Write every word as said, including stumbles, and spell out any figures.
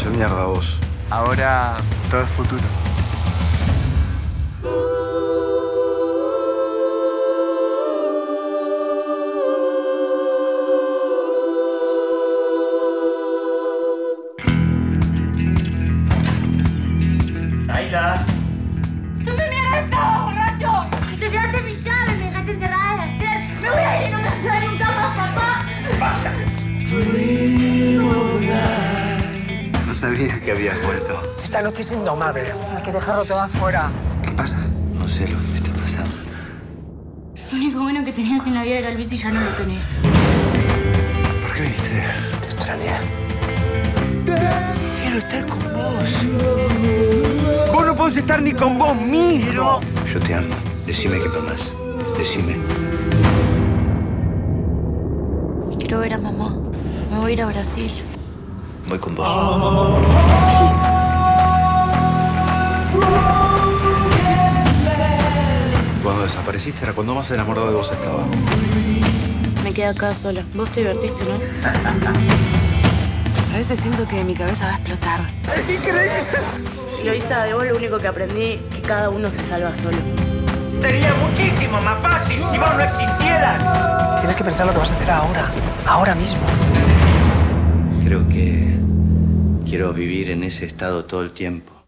hecho mierda vos. Ahora todo es futuro. ¡Ayla! ¿Dónde me has estado, borracho? Te llevaste mi llave, me dejaste encerrada desde ayer. Me voy a ir y no me vas a ver nunca más, papá. ¡Basta! No sabía que habías vuelto. Esta noche es indomable. Hay que dejarlo todo afuera. ¿Qué pasa? No sé lo que me está pasando. Lo único bueno que tenías en la vida era el bici y ya no lo tenés. ¿Por qué viniste? Te extrañé. Quiero estar con vos. Vos no podés estar ni con vos mismo. Yo te amo. Decime qué tomás. Decime. Quiero ver a mamá. Me voy a ir a Brasil. Voy con vos. Cuando desapareciste era cuando más enamorado de vos estaba. Me quedé acá sola. Vos te divertiste, ¿no? A veces siento que mi cabeza va a explotar. Lo hice de vos, lo único que aprendí es que cada uno se salva solo. Sería muchísimo más fácil si vos no existieras. Tienes que pensar lo que vas a hacer ahora. Ahora mismo. Creo que quiero vivir en ese estado todo el tiempo.